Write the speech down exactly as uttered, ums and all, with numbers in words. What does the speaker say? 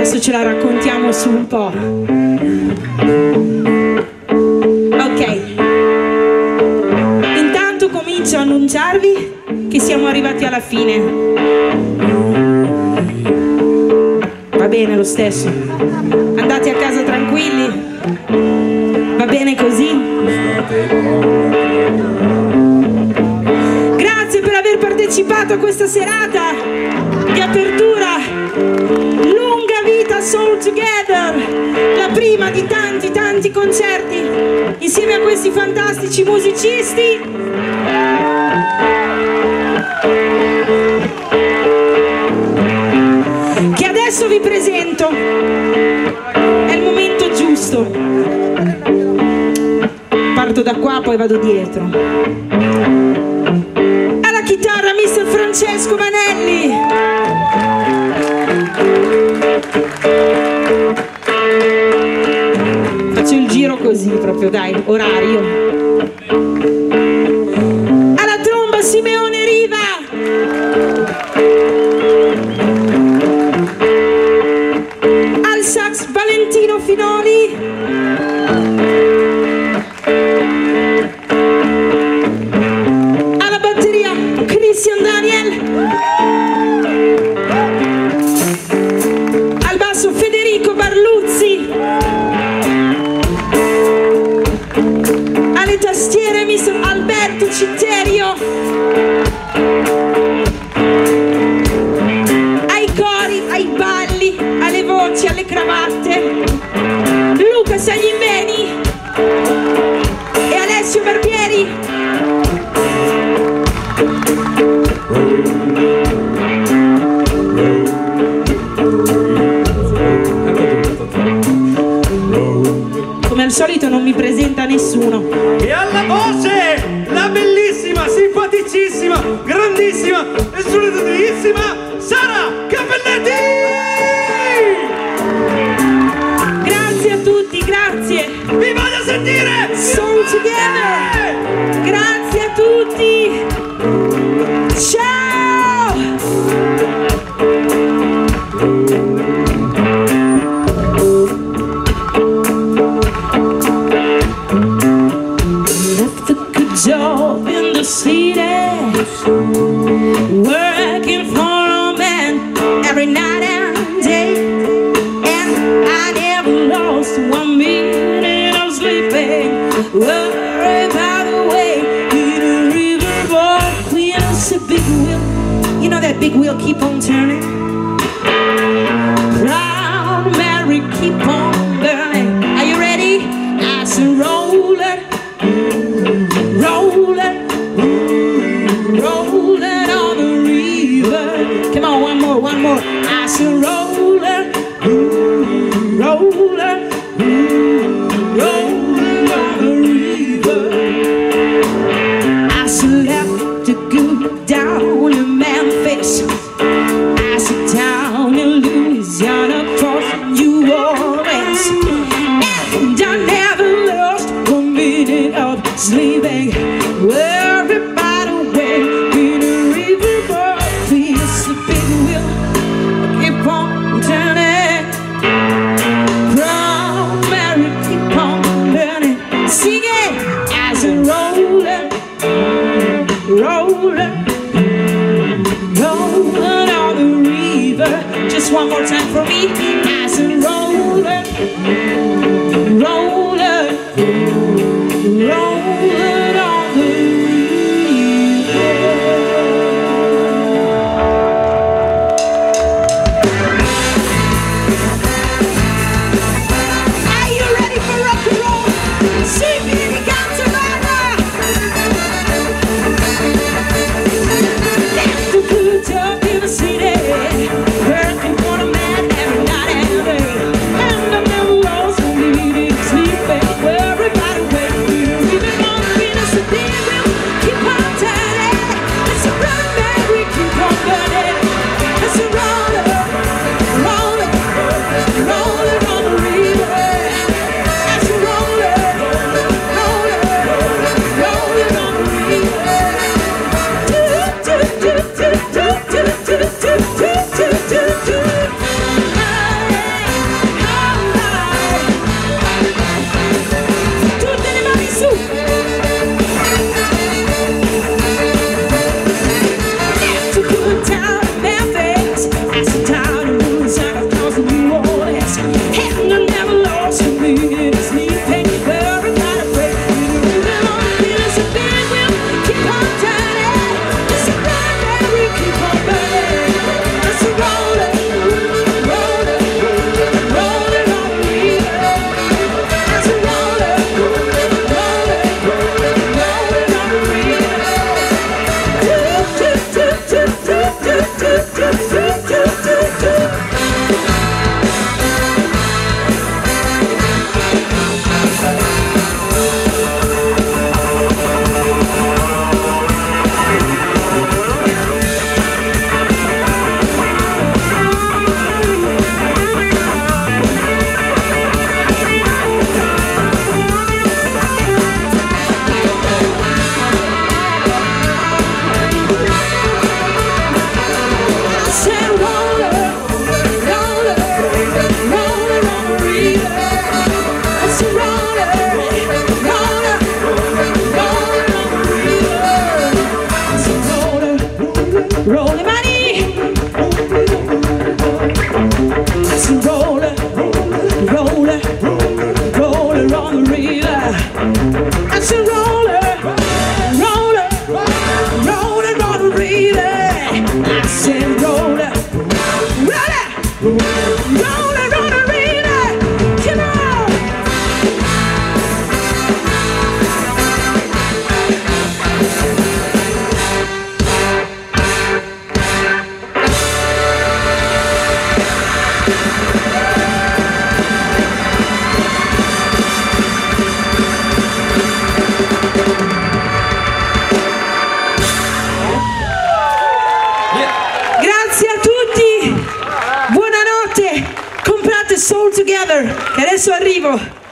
Adesso ce la raccontiamo su un po'. Ok. Intanto comincio a annunciarvi che siamo arrivati alla fine. Va bene lo stesso. Andate a casa tranquilli. Va bene così? Grazie per aver partecipato a questa serata di apertura. Lunga vita Soul Together, la prima di tanti tanti concerti insieme a questi fantastici musicisti. Che adesso vi presento. È il momento giusto. Parto da qua, poi vado dietro. Alla chitarra mister Francesco Manelli. Faccio il giro così proprio, dai, orario. Alla tromba Simeone Riva. Al sax Valentino Finoli. Alla batteria Christian Daniel. Al basso Federico Barluzzi. Alle tastiere mister Alberto Citterio. Ai cori, ai balli, alle voci, alle cravatte Luca Saglimbeni e Alessio Barbieri. Come al solito non mi presenta nessuno. E alla voce la bellissima, simpaticissima, grandissima e solidariissima Sara Cappelletti! Grazie a tutti, grazie. Vi voglio sentire! Soul Together. Grazie a tutti. Ciao. Left a good job in the city, working for a man every night and day, and I never lost one minute of sleeping. Worry by the way, in a riverboat, we have a big wheel. You know that big wheel keep on turning. Proud Mary keep on burning. Are you ready? I said roll it, roll it, roll it on the river. Come on, one more, one more. I said roll it, roll it, roll it on the river. I said left to go down in Memphis. I said down in Louisiana, across New Orleans, and I never lost one minute of sleeping. Worried by the way, in a riverboat, it's a big wheel, keep on turning. Proud Mary, keep on burning. Sing it as a roller, roller, roller on the river. Just one more time for me. As a roller, roller, roller on the river. Are you ready for rock and roll? Sing it, got to Left a good job in the city, working for a man every night and day, and I never lost I said roll it, roll it, roll it on the river. I said roll it, roll it, roll it on the river. I said roll it, roll it, roll it on the river. Come on. Grazie a tutti, buonanotte, comprate Soul Together, che adesso arrivo.